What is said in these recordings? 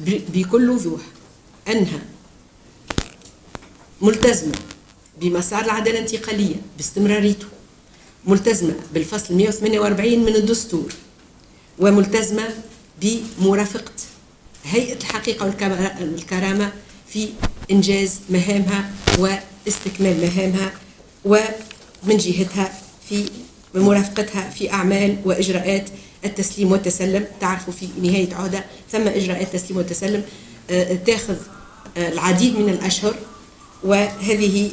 بكل وضوح أنها ملتزمة بمسار العدالة الانتقالية باستمراريته، ملتزمة بالفصل 148 من الدستور، وملتزمة بمرافقة هيئة الحقيقة والكرامة في إنجاز مهامها واستكمال مهامها، ومن جهتها في مرافقتها في أعمال وإجراءات التسليم والتسلم. تعرفوا في نهاية عهدة ثم إجراءات تسليم وتسلم تأخذ العديد من الأشهر، وهذه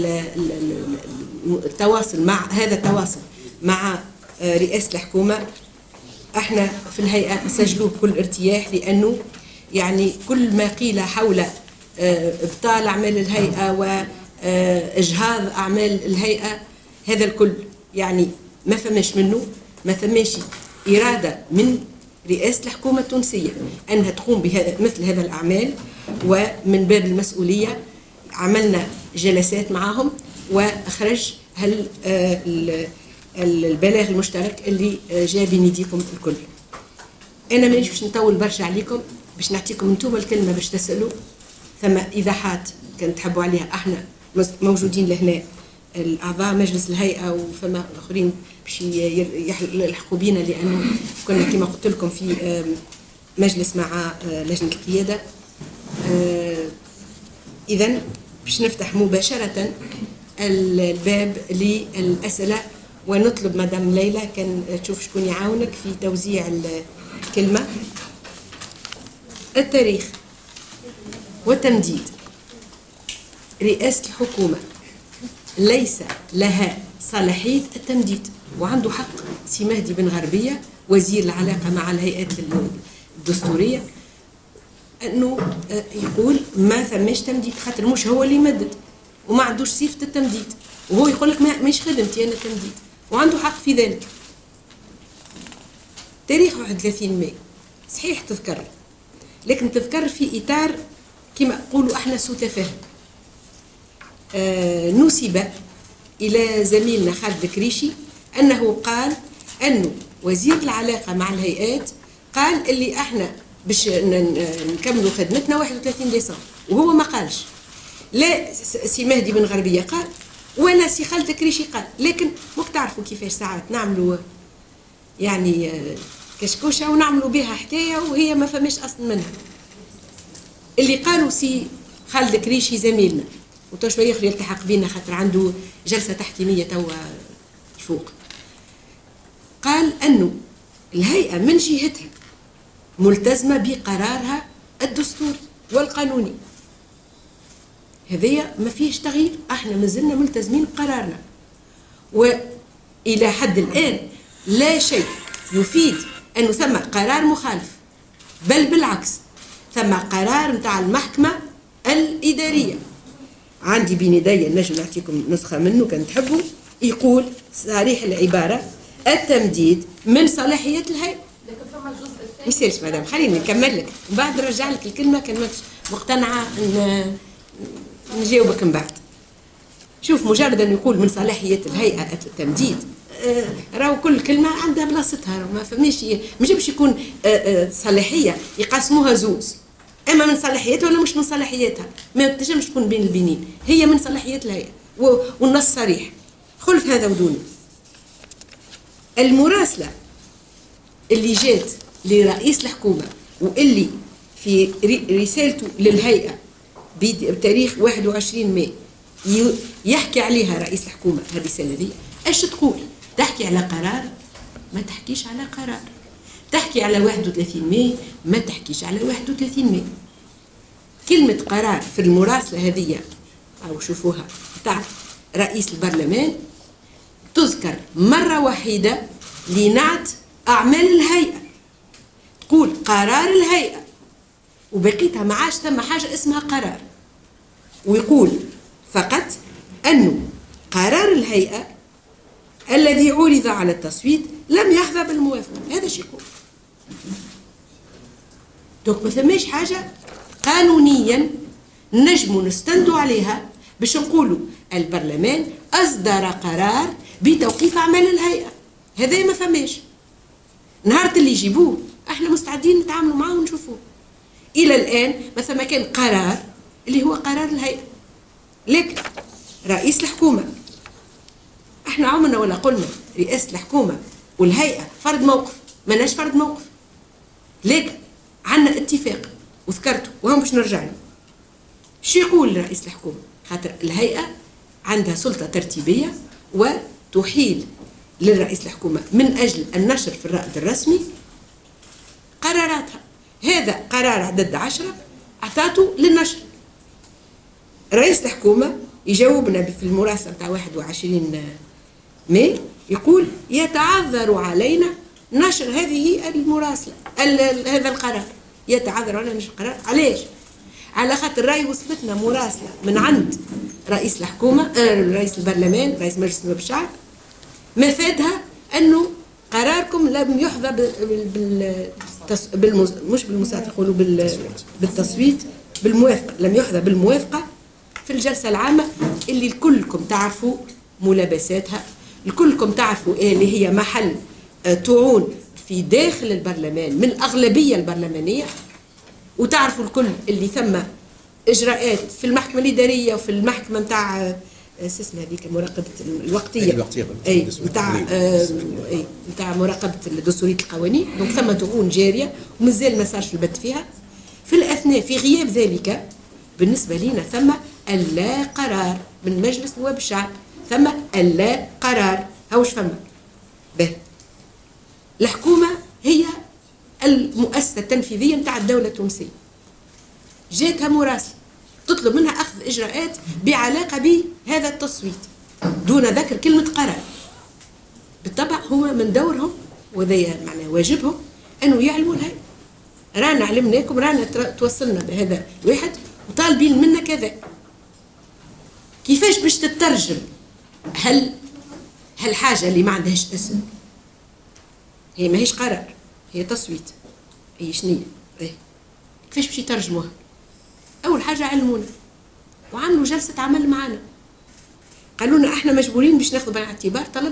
التواصل مع هذا التواصل مع رئاسة الحكومة احنا في الهيئة نسجلوه بكل ارتياح، لأنه يعني كل ما قيل حول إبطال أعمال الهيئة وإجهاض أعمال الهيئة هذا الكل يعني ما فماش منه، ما فماش إرادة من رئاسة الحكومة التونسية أنها تقوم بمثل هذا الأعمال. ومن باب المسؤولية عملنا جلسات معهم وأخرج البلاغ المشترك اللي جاء بين يديكم الكل. أنا مانيش باش نطول برشا عليكم، باش نعطيكم انتم الكلمة باش تسألوا، ثم إيضاحات كان تحبوا عليها احنا موجودين لهنا الأعضاء مجلس الهيئة وفما آخرين باش يلحقوا بينا، لأنه كنا كما قلت لكم في مجلس مع لجنة القيادة. إذن باش نفتح مباشرة الباب للأسئلة، ونطلب مدام ليلى كان تشوف شكون يعاونك في توزيع الكلمة. التاريخ والتمديد. رئاسة الحكومة ليس لها صلاحية التمديد، وعنده حق سي مهدي بن غربية وزير العلاقة مع الهيئات الدستورية أنه يقول ما ثماش تمديد، خاطر مش هو اللي يمدد وما عندوش صفة التمديد، وهو يقول لك مش خدمتي أنا التمديد، وعنده حق في ذلك. تاريخ 31 ماي صحيح تذكر، لكن تذكر في إطار كما نقولوا احنا سوء تفاهم. نسب إلى زميلنا خالد الكريشي أنه قال أنه وزير العلاقة مع الهيئات قال اللي احنا باش نكملوا خدمتنا 31 ديسمبر، وهو ما قالش. لا سي مهدي بن غربية قال، وانا سي خالد الكريشي قال، لكن موك تعرفوا كيفاش ساعات نعملوا يعني كشكوشه ونعملوا بها حكايه وهي ما فماش اصل منها. اللي قالوا سي خالد الكريشي زميلنا وتو شويه يخرج يلتحق بينا خاطر عنده جلسه تحكيميه توا الفوق، قال انه الهيئه من جهتها ملتزمه بقرارها الدستوري والقانوني، هذايا ما فيهش تغيير، احنا مازلنا ملتزمين بقرارنا، والى حد الان لا شيء يفيد انه ثم قرار مخالف، بل بالعكس ثم قرار نتاع المحكمه الاداريه عندي بين يدي، نجم نعطيكم نسخه منه كان تحبوا، يقول صريح العباره التمديد من صلاحيه الهيئه. لكن فما الجزء الثاني ما يصيرش مدام، خليني نكمل لك ومن بعد نرجع لك الكلمه كان ماكش مقتنعه نجاوبك من بعد. شوف مجرد أن يقول من صلاحية الهيئة التمديد، راهو كل كلمة عندها بلاصتها، ما فماش مش باش يكون صلاحية يقاسموها زوز، إما من صلاحيتها ولا مش من صلاحيتها، ما تنجمش تكون بين البنين، هي من صلاحية الهيئة والنص صريح. خلف هذا ودونه المراسلة اللي جات لرئيس الحكومة واللي في رسالته للهيئة بتاريخ 21 ماي يحكي عليها رئيس الحكومة، هذه الرسالة دي ايش تقول؟ تحكي على قرار، ما تحكيش على قرار، تحكي على 31 ماي، ما تحكيش على 31 ماي. كلمة قرار في المراسلة هذه أو شوفوها تاع رئيس البرلمان تذكر مرة وحيدة لنعت أعمال الهيئة، تقول قرار الهيئة وبقيتها ما عادش ثم حاجة اسمها قرار، ويقول فقط أنه قرار الهيئة الذي عرض على التصويت لم يحظى بالموافقة، هذا شيء يقول. دوك ما ثماش حاجة قانونيا نجموا نستندوا عليها باش نقولوا البرلمان أصدر قرار بتوقيف أعمال الهيئة، هذا ما فماش. نهار اللي يجيبوه احنا مستعدين نتعاملوا معاه ونشوفوه. الى الان ما ثم كان قرار اللي هو قرار الهيئه. لكن رئيس الحكومه، احنا عمرنا ولا قلنا رئاسه الحكومه والهيئه فرض موقف، ماناش فرض موقف، لكن عندنا اتفاق وذكرته وهم باش نرجع له. شو يقول رئيس الحكومه؟ خاطر الهيئه عندها سلطه ترتيبيه وتحيل للرئيس الحكومه من اجل النشر في الرائد الرسمي قراراتها. هذا قرار عدد 10 اعطاته للنشر. رئيس الحكومه يجاوبنا في المراسله نتاع 21 ماي، يقول يتعذر علينا نشر هذه المراسله، هذا القرار يتعذر علينا نشر القرار. علاش؟ على خاطر راهي وصلتنا مراسله من عند رئيس الحكومه، رئيس البرلمان، رئيس مجلس نواب الشعب، مفادها انه قراركم لم يحظى مش بالمصادقه، يقولوا بالتصويت، بالموافقه، لم يحظى بالموافقه في الجلسه العامه اللي الكلكم تعرفوا ملابساتها، الكلكم تعرفوا اللي هي محل طعون في داخل البرلمان من الأغلبية البرلمانية، وتعرفوا الكل اللي ثم إجراءات في المحكمة الإدارية وفي المحكمة نتاع اسمها هذيك مراقبة الوقتية، أي نتاع مراقبة دستورية القوانين، دونك ثم طعون جارية ومازال ما صارش البت فيها. في الأثناء في غياب ذلك بالنسبة لنا ثم اللا قرار من مجلس نواب الشعب، ثم اللا قرار. هاوش فما به الحكومة هي المؤسسة التنفيذية نتاع الدولة التونسية، جاتها مراسلة تطلب منها أخذ إجراءات بعلاقة بهذا التصويت دون ذكر كلمة قرار. بالطبع هو من دورهم وذي معناه واجبهم أنه يعلموا الهيئة، رانا علمناكم، رانا توصلنا بهذا الواحد وطالبين منا كذا. كيفاش باش تترجم هالحاجة اللي ما عندهاش اسم؟ هي ماهيش قرار، هي تصويت، هي شنية؟ كيفاش باش يترجموها؟ أول حاجة علمونا وعملوا جلسة عمل معنا، قالوا لنا احنا مجبورين باش ناخذ بعين الاعتبار طلب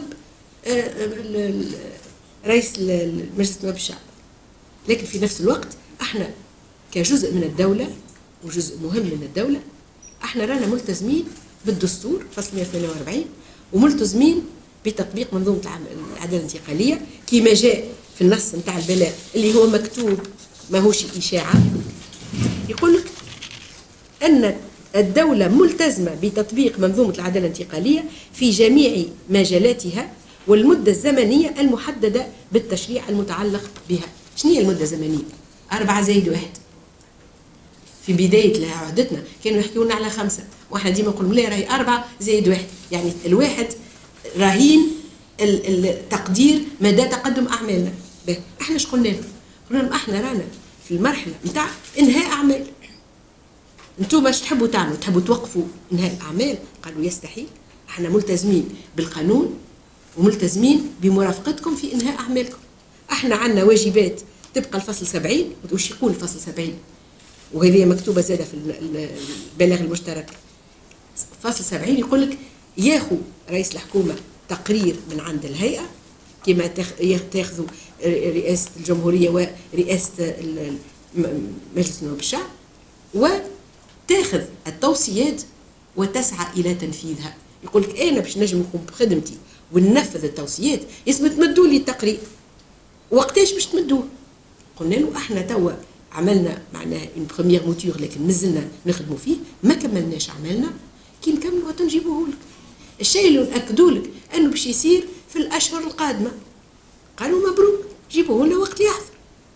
رئيس مجلس نواب الشعب، لكن في نفس الوقت احنا كجزء من الدولة وجزء مهم من الدولة احنا رانا ملتزمين بالدستور فصل 148 وملتزمين بتطبيق منظومة العدالة الانتقالية كما جاء في النص نتاع البلاغ اللي هو مكتوب ماهوش إشاعة. يقول لك أن الدولة ملتزمة بتطبيق منظومة العدالة الانتقالية في جميع مجالاتها والمدة الزمنية المحددة بالتشريع المتعلق بها. شنو هي المدة الزمنية؟ 4+1. في بداية عهدتنا كانوا يحكوا لنا على 5، واحنا ديما نقول لا راهي 4+1، يعني الواحد رهين التقدير مدى تقدم أعمالنا. احنا ايش قلنا لهم؟ قلنا لهم احنا رانا في المرحلة نتاع إنهاء أعمال. انتم اش تحبوا تعملوا؟ تحبوا توقفوا انهاء الاعمال؟ قالوا يستحيل، احنا ملتزمين بالقانون وملتزمين بمرافقتكم في انهاء اعمالكم. احنا عندنا واجبات تبقى الفصل 70. وش يقول الفصل 70؟ وهذه مكتوبه زاده في البلاغ المشترك. فصل 70 يقول لك ياخذ رئيس الحكومه تقرير من عند الهيئه كما تاخذوا رئاسه الجمهوريه ورئاسه مجلس نواب الشعب، وتاخذ التوصيات وتسعى الى تنفيذها. يقول لك انا باش نجم نقوم بخدمتي وننفذ التوصيات لازم تمدوا لي التقرير. وقتاش باش تمدوه؟ قلنا له احنا توا عملنا معناها اون بروميير موتور لكن مازلنا نخدموا فيه، ما كملناش عملنا، كي نكملوا تنجيبوه لك. الشيء اللي ناكدوا لك انه باش يصير في الاشهر القادمه. قالوا مبروك، جيبوه لنا وقت يحضر.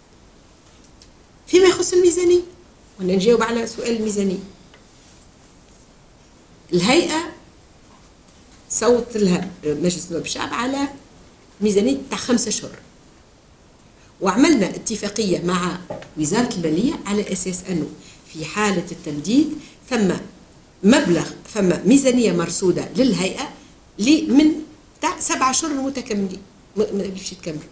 فيما يخص الميزانيه، وانا نجاوب على سؤال الميزانيه. الهيئه صوت لها مجلس نواب الشعب على ميزانيه تاع 5 أشهر، وعملنا اتفاقيه مع وزاره الماليه على اساس انه في حاله التمديد ثم مبلغ، ثم ميزانيه مرصوده للهيئه من تاع 7 أشهر المتكاملين باش يتكملوا.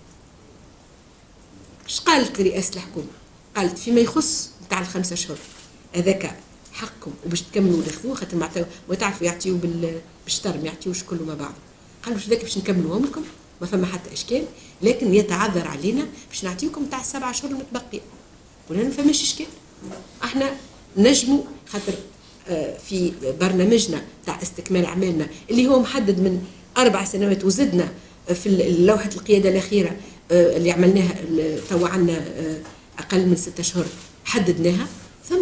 اش قالت رئاسه الحكومه؟ قالت فيما يخص تاع ال5 أشهر هذاك حقكم وباش تكملوا تاخذوه، خاطر ما تعرفوا يعطيو بالشطر، ما يعطيوش كله مع بعض. قالوا هذاك باش نكملوهم لكم ما فما حتى اشكال، لكن يتعذر علينا باش نعطيكم تاع ال7 أشهر المتبقيه. قلنا ما فماش اشكال، احنا نجموا خاطر في برنامجنا تاع استكمال اعمالنا اللي هو محدد من 4 سنوات، وزدنا في لوحه القياده الاخيره اللي عملناها توا عندنا اقل من 6 اشهر حددناها، ثم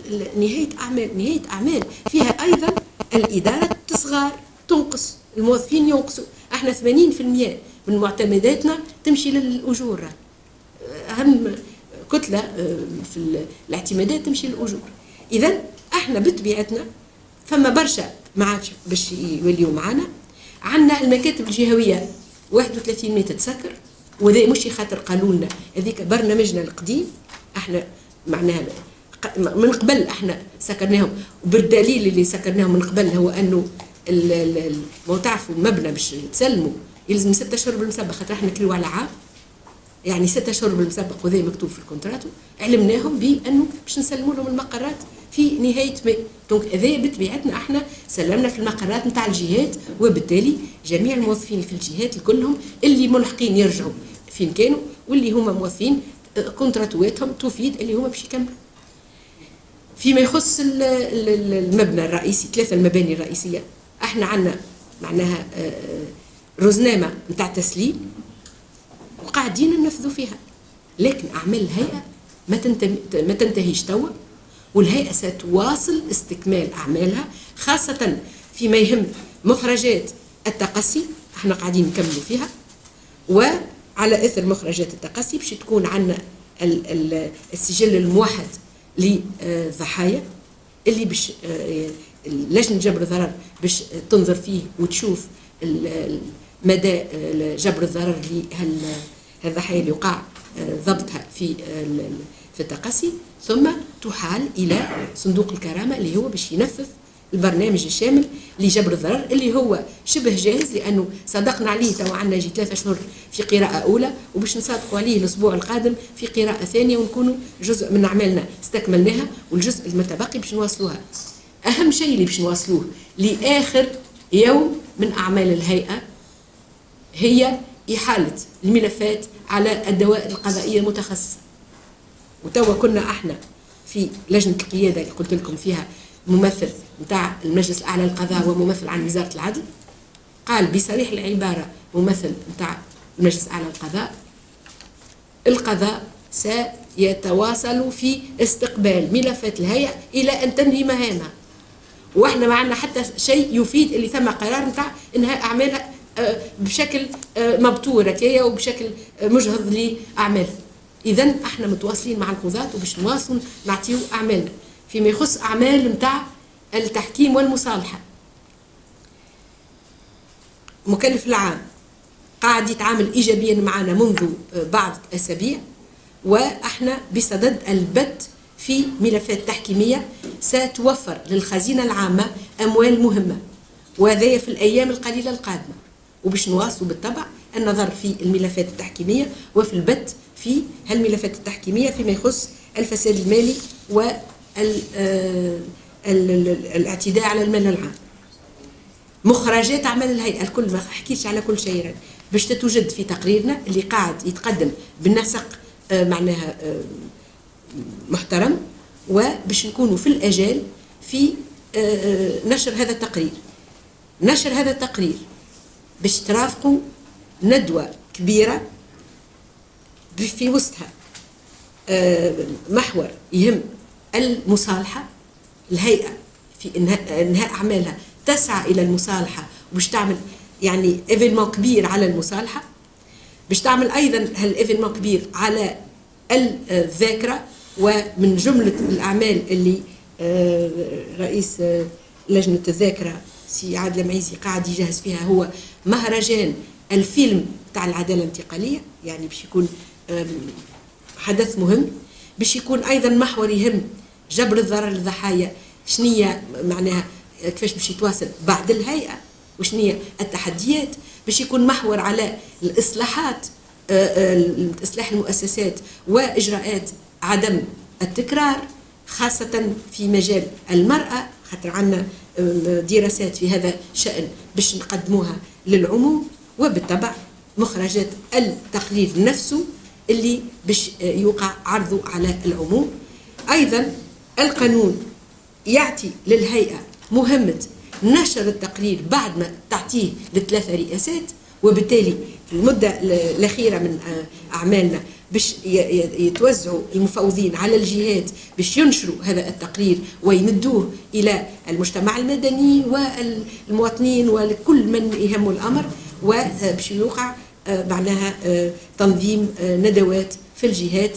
نهايه اعمال فيها ايضا الاداره تصغر تنقص، الموظفين ينقصوا، احنا 80% من معتمداتنا تمشي للاجور، اهم كتله في الاعتمادات تمشي للاجور. اذا احنا بطبيعتنا فما برشا ما عادش باش يوليوا معنا. عندنا المكاتب الجهويه 31 متر تسكر، وهذا مش خاطر قالوا لنا، هذيك برنامجنا القديم، احنا معناها من قبل احنا سكرناهم، وبالدليل اللي سكرناهم من قبل هو انه ما تعرفوا المبنى باش تسلموا يلزم 6 اشهر بالمسبق، خاطر احنا نكلوا على عام، يعني 6 اشهر بالمسبق، وهذا مكتوب في الكونتراتو. علمناهم بانه باش نسلموا لهم المقرات في نهايه ماي، دونك هذا بطبيعتنا احنا سلمنا في المقرات نتاع الجهات، وبالتالي جميع الموظفين في الجهات كلهم اللي ملحقين يرجعوا فين كانوا، واللي هما موظفين كونتراتواتهم تفيد اللي هما باش يكملوا. فيما يخص المبنى الرئيسي، 3 المباني الرئيسيه، احنا عندنا معناها رزنامه نتاع تسليم وقاعدين ننفذوا فيها، لكن اعمال الهيئه ما تنتهيش توا، والهيئه ستواصل استكمال اعمالها، خاصه فيما يهم مخرجات التقصي، احنا قاعدين نكملوا فيها، وعلى اثر مخرجات التقصي باش تكون عندنا السجل الموحد للضحايا اللي باش لجنه جبر الضرر باش تنظر فيه وتشوف مدى جبر الضرر للضحايا اللي وقع ضبطها في التقصي، ثم تحال الى صندوق الكرامه اللي هو باش ينفذ البرنامج الشامل لجبر الضرر اللي هو شبه جاهز، لانه صدقنا عليه تو عندنا 3 اشهر في قراءه اولى، وباش نصادقوا عليه الاسبوع القادم في قراءه ثانيه، ونكونوا جزء من اعمالنا استكملناها، والجزء المتبقي باش نواصلوها. اهم شيء اللي باش نواصلوه لاخر يوم من اعمال الهيئه هي احاله الملفات على الدوائر القضائيه المتخصصه. وتوا كنا احنا في لجنه القياده اللي قلت لكم فيها ممثل نتاع المجلس الاعلى للقضاء وممثل عن وزاره العدل، قال بصريح العباره ممثل نتاع المجلس الاعلى القضاء سيتواصل في استقبال ملفات الهيئه الى ان تنهي مهامها، واحنا ما عندنا حتى شيء يفيد اللي ثم قرار نتاع انهاء اعمالها بشكل مبتور هكايا وبشكل مجهض لاعمالها. اذا احنا متواصلين مع القضاة وباش نواصلوا نعطيو اعمالنا. فيما يخص اعمال نتاع التحكيم والمصالحه، مكلف العام قاعد يتعامل ايجابيا معنا منذ بعض اسابيع، واحنا بصدد البت في ملفات تحكيميه ستوفر للخزينه العامه اموال مهمه، وهذا في الايام القليله القادمه، وباش نواصلوا بالطبع النظر في الملفات التحكيميه وفي البت في هالملفات التحكيميه فيما يخص الفساد المالي والاعتداء على المال العام. مخرجات اعمال الهيئه الكل ما حكيتش على كل شيء، باش تتوجد في تقريرنا اللي قاعد يتقدم بالنسق معناها محترم، وباش نكونوا في الاجال في نشر هذا التقرير. نشر هذا التقرير باش ترافقوا ندوه كبيره في وسطها محور يهم المصالحه. الهيئه في انهاء اعمالها تسعى الى المصالحه، وباش تعمل يعني ايفينمون كبير على المصالحه، باش تعمل ايضا هالايفينمون كبير على الذاكره. ومن جمله الاعمال اللي رئيس لجنه الذاكره سي عادل المعيزي قاعد يجهز فيها هو مهرجان الفيلم تاع العداله الانتقاليه، يعني باش يكون حدث مهم. باش يكون ايضا محور يهم جبر الضرر للضحايا، شنية معناها كيفاش باش يتواصل بعد الهيئه، وشنية التحديات. باش يكون محور على الاصلاحات، اصلاح المؤسسات واجراءات عدم التكرار، خاصه في مجال المراه، خاطر عندنا دراسات في هذا الشأن باش نقدموها للعموم. وبالطبع مخرجات التقرير نفسه اللي باش يوقع عرضه على العموم. أيضا القانون يعطي للهيئة مهمة نشر التقرير بعد ما تعطيه لثلاثة رئاسات، وبالتالي في المدة الأخيرة من أعمالنا باش يتوزعوا المفوضين على الجهات باش ينشروا هذا التقرير ويمدوه إلى المجتمع المدني والمواطنين وكل من يهمه الأمر، وباش يوقع معناها تنظيم ندوات في الجهات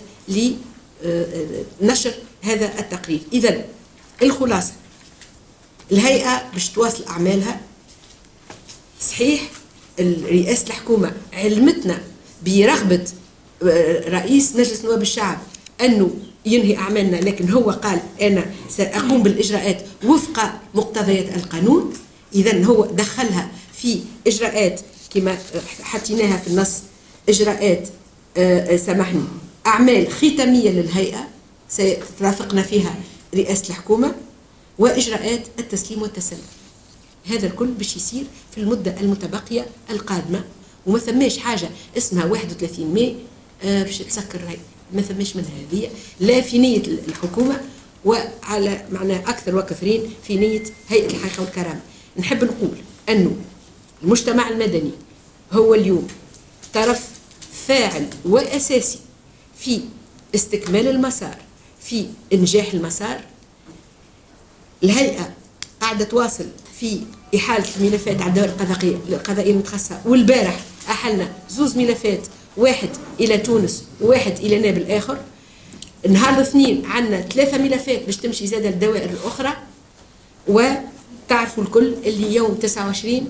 لنشر هذا التقرير. إذن الخلاصة، الهيئة باش تواصل أعمالها. صحيح رئاسة الحكومة علمتنا برغبة رئيس مجلس نواب الشعب أنه ينهي أعمالنا، لكن هو قال أنا سأقوم بالإجراءات وفق مقتضيات القانون. إذن هو دخلها في إجراءات كما حطيناها في النص، إجراءات سامحني أعمال ختامية للهيئة سترافقنا فيها رئاسة الحكومة، وإجراءات التسليم والتسلم. هذا الكل باش يصير في المدة المتبقية القادمة، وما ثماش حاجة اسمها 31 ماي باش تسكر الهيئة، ما ثماش منها هذه، لا في نية الحكومة وعلى معنى أكثر وكثرين في نية هيئة الحقيقة والكرامة. نحب نقول أنه المجتمع المدني هو اليوم طرف فاعل وأساسي في استكمال المسار، في إنجاح المسار. الهيئة قاعدة تواصل في إحالة الملفات على الدوائر القضائية المتخصصة، والبارح أحلنا 2 ملفات، واحد إلى تونس وواحد إلى نابل آخر. نهار الاثنين عندنا 3 ملفات باش تمشي زادة للدوائر الأخرى. وتعرفوا الكل اللي يوم 29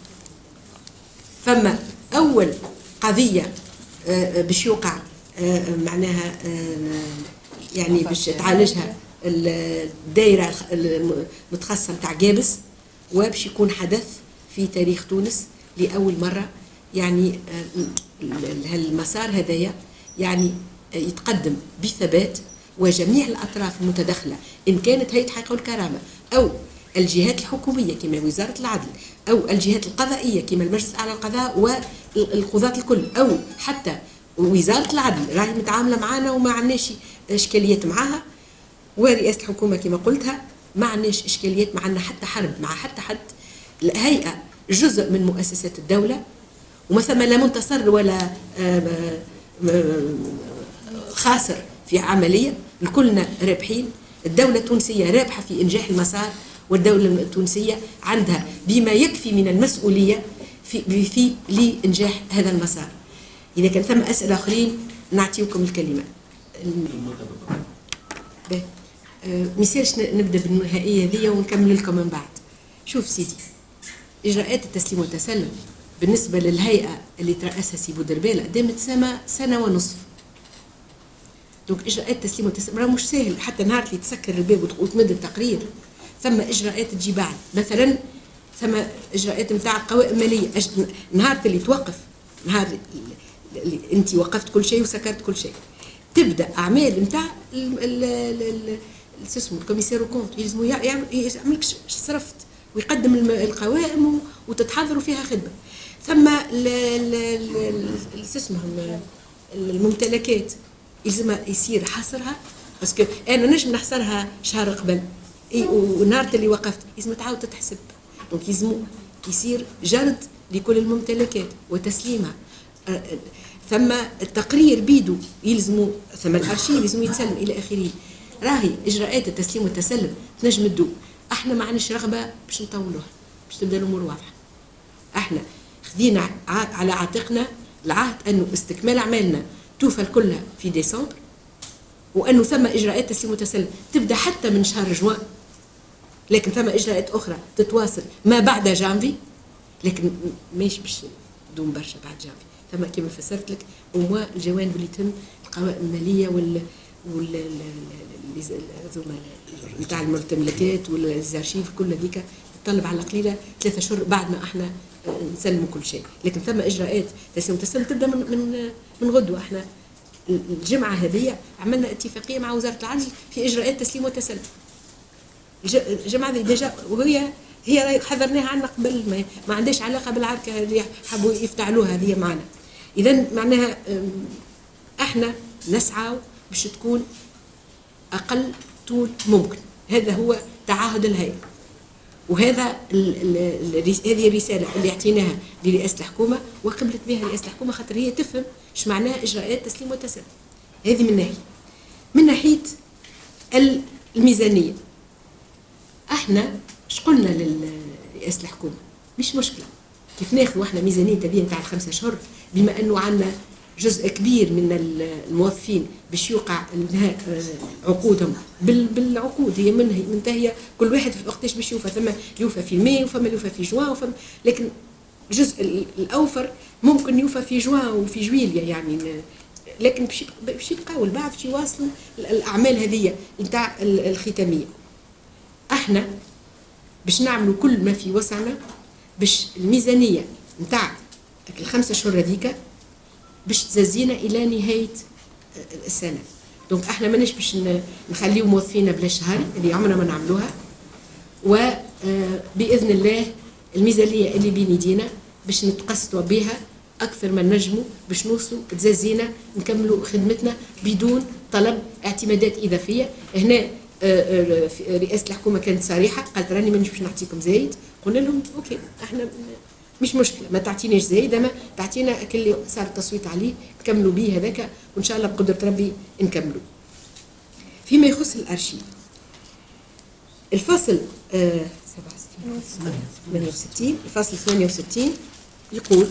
فما أول قضية باش يوقع معناها يعني باش تعالجها الدائرة المتخصصة متاع جابس، وباش يكون حدث في تاريخ تونس لأول مرة. يعني هالمسار هذايا يعني يتقدم بثبات، وجميع الأطراف المتدخلة إن كانت هيئة الحقيقة والكرامة أو الجهات الحكومية كما وزارة العدل أو الجهات القضائية كما المجلس الأعلى للقضاء والقضاة الكل، أو حتى وزارة العدل راهي متعاملة معنا وما عندناش إشكاليات معها، ورئاسة الحكومة كما قلتها ما عندناش إشكاليات معنا حتى حرب مع حتى حد. الهيئة جزء من مؤسسات الدولة، وما ثم لا منتصر ولا خاسر في عملية، الكلنا رابحين. الدولة التونسية رابحة في إنجاح المسار، والدولة التونسية عندها بما يكفي من المسؤولية في لإنجاح هذا المسار. إذا كان ثم أسئلة آخرين نعطيكم الكلمة. ميسالش نبدأ بالنهائية ذي ونكمل لكم من بعد. شوف سيدي، إجراءات التسليم والتسلم بالنسبة للهيئة اللي ترأسها سي بودربالة دامت سنة ونصف. دونك إجراءات التسليم والتسلم راه مش سهل، حتى نهار اللي تسكر الباب وتمد التقرير ثم إجراءات تجي بعد. مثلا ثم إجراءات نتاع قوائم مالية، نهار اللي توقف، نهار اللي أنت وقفت كل شيء وسكرت كل شيء، تبدأ أعمال نتاع اسمه الكوميسير كونت يلزموا يعملك صرفت ويقدم القوائم وتتحضروا فيها خدمه. ثم اسمهم الممتلكات يلزم يصير حصرها، باسكو انا نجم نحصرها شهر قبل ونهار اللي وقفت لازم تعاود تتحسب. دونك يلزم يصير جرد لكل الممتلكات وتسليمها. ثم التقرير بيدو يلزموا، ثم الارشيف يلزم يتسلم الى اخره. راهي اجراءات التسليم والتسلم تنجم تدوم. احنا ما عندناش رغبه باش نطولوها، باش تبدا الامور واضحه. احنا خذينا على عاتقنا العهد انه استكمال اعمالنا توفى كلها في ديسمبر، وانه ثم اجراءات تسليم وتسلم تبدا حتى من شهر جوان، لكن ثم اجراءات اخرى تتواصل ما بعد جانفي، لكن ماهيش باش تدوم برشا بعد جانفي. ثم كما فسرت لك وما الجوانب اللي تهم القوائم الماليه نتاع الممتلكات والزارشيف كل هذيك تطلب على قليله 3 شهور بعد ما احنا نسلموا كل شيء. لكن ثم اجراءات تسليم وتسلم تبدا من غدوه. احنا الجمعه هذه عملنا اتفاقيه مع وزاره العدل في اجراءات تسليم وتسلم. الجمعه هذه ديجا وهي حضرناها عنا قبل، ما عندهاش علاقه بالعركه هذه حبوا يفتعلوها هذه معنا. اذا معناها احنا نسعى باش تكون اقل طول ممكن. هذا هو تعهد الهيئه، وهذا هذه الرساله اللي اعطيناها لرئاسه الحكومه وقبلت بها رئاسه الحكومه، خاطر هي تفهم ايش معناه اجراءات تسليم وتسلم. هذه من ناحيه. من ناحيه الميزانيه، احنا اش قلنا لرئاسه الحكومه؟ مش مشكله كيف ناخذوا احنا ميزانيه تبيه نتاع ال5 اشهر، بما انه عندنا جزء كبير من الموظفين باش يوقع انهاء عقودهم بالعقود، هي منتهيه كل واحد في وقتاش باش يوفى، ثم يوفى في ماي وفما يوفى في جوان لكن الجزء الاوفر ممكن يوفى في جوان وفي جويليا يعني، لكن باش يبقاو البعض باش يواصلوا الاعمال هذه نتاع الختاميه. احنا باش نعملوا كل ما في وسعنا باش الميزانيه نتاع ال5 اشهر هذيك باش تزينا الى نهايه السنه. دونك احنا ماناش باش نخليو موظفينا بلا شهر اللي عمرنا ما نعملوها، وباذن الله الميزانيه اللي بين يدينا باش نتقسطوا بها اكثر ما نجموا باش نوصلوا تزازينا نكملوا خدمتنا بدون طلب اعتمادات اضافيه. هنا رئاسه الحكومه كانت صريحه، قالت راني مانيش باش نعطيكم زايد، قلنا لهم اوكي احنا مش مشكله ما تعطيناش زايد، اما تعطينا اللي صار التصويت عليه تكملوا به هذاك، وان شاء الله بقدره ربي نكملوا. فيما يخص الارشيف، الفصل 68 الفصل 68 يقول: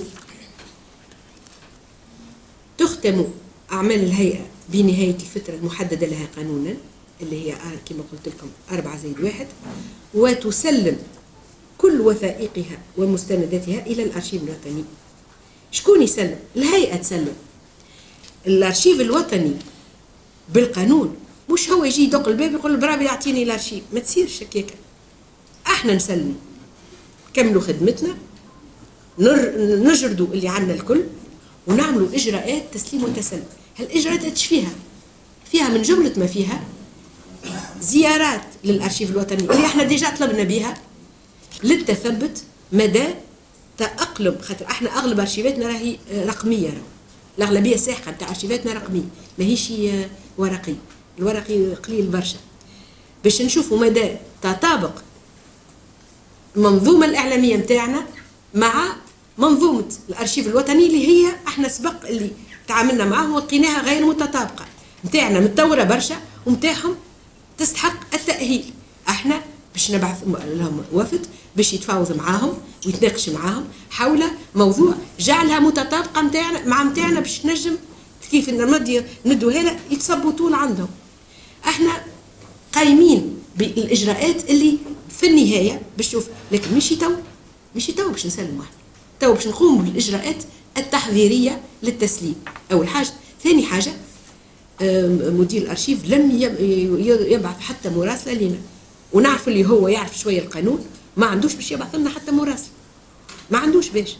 تختم اعمال الهيئه بنهايه الفتره المحدده لها قانونا اللي هي كما قلت لكم 4+1، وتسلم كل وثائقها ومستنداتها إلى الأرشيف الوطني. شكون يسلم؟ الهيئة تسلم. الأرشيف الوطني بالقانون مش هو يجي يدق الباب يقول برافو يعطيني الأرشيف، ما تصيرش هكاك. احنا نسلم، كملوا خدمتنا، نجردوا اللي عندنا الكل، ونعملوا إجراءات تسليم وتسلم. هالإجراءات ايش فيها؟ فيها من جملة ما فيها زيارات للأرشيف الوطني اللي احنا ديجا طلبنا بها للتثبت مدى تأقلم، خاطر احنا اغلب ارشيفاتنا راهي رقميه، الاغلبيه الساحقه نتاع ارشيفاتنا رقميه ماهيش ورقي، الورقي قليل برشا، باش نشوفوا مدى تطابق المنظومه الاعلاميه نتاعنا مع منظومه الارشيف الوطني اللي هي احنا سبق اللي تعاملنا معاهم ولقيناها غير متطابقه، نتاعنا متطوره برشا ومتاعهم تستحق التاهيل. احنا باش نبعث لهم وفد باش يتفاوض معاهم ويتناقش معاهم حول موضوع جعلها متطابقه مع باش نجم كيف ندوها لها يتصبوا طول عندهم. احنا قايمين بالاجراءات اللي في النهايه باش تشوف، لكن مش تو باش نسلموا احنا، تو باش نقوم بالاجراءات التحضيريه للتسليم اول حاجه. ثاني حاجه مدير الارشيف لم يبعث حتى مراسله لنا، ونعرف اللي هو يعرف شويه القانون، ما عندوش باش يبعث لنا حتى مراسله، ما عندوش باش.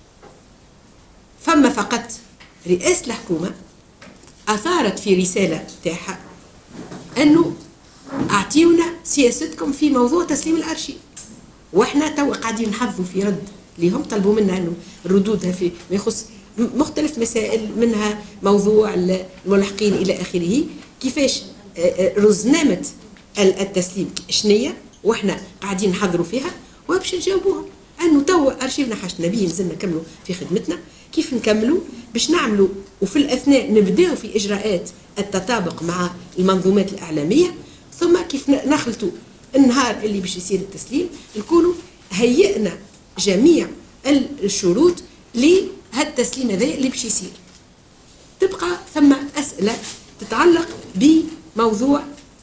فما فقط رئاسه الحكومه اثارت في رساله تاعها انه اعطيونا سياستكم في موضوع تسليم الارشيف، واحنا تو قاعدين نحضروا في رد لهم، طلبوا منا انه ردودها في ما يخص مختلف مسائل، منها موضوع الملحقين الى اخره، كيفاش رزنامه التسليم شنية، واحنا قاعدين نحضروا فيها، وباش نجاوبوهم انه تو ارشيفنا حاجتنا به نزلنا نكملوا في خدمتنا، كيف نكملوا باش نعملوا، وفي الاثناء نبداو في اجراءات التطابق مع المنظومات الاعلاميه، ثم كيف نخلطوا النهار اللي باش يصير التسليم نكونوا هيئنا جميع الشروط لهالتسليم هذا اللي باش يصير. تبقى ثم اسئله تتعلق بموضوع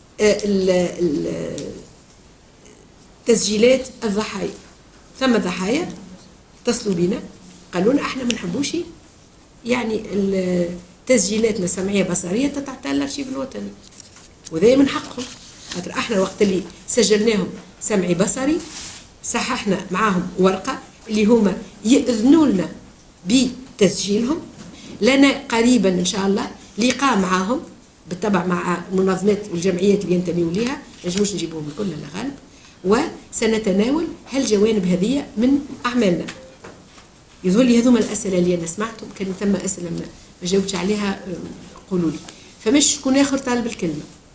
تسجيلات الضحايا. ثم ضحايا اتصلوا بنا قالوا لنا احنا ما نحبوش يعني تسجيلاتنا سمعيه بصريه تتعطى الارشيف الوطني، وذا من حقهم، خاطر احنا وقت اللي سجلناهم سمعي بصري صححنا معاهم ورقه اللي هما ياذنوا لنا بتسجيلهم. لنا قريبا ان شاء الله لقاء معاهم بالطبع مع المنظمات والجمعيات اللي ينتميوا ليها، ما نجموش نجيبوهم الكل لا غالب، وسنتناول هالجوانب هذه من اعمالنا. يظهر لي هذوما الاسئله اللي انا سمعتهم، كان ثم اسئله ما جاوبتش عليها قولوا لي. فمش شكون اخر طالب الكلمه؟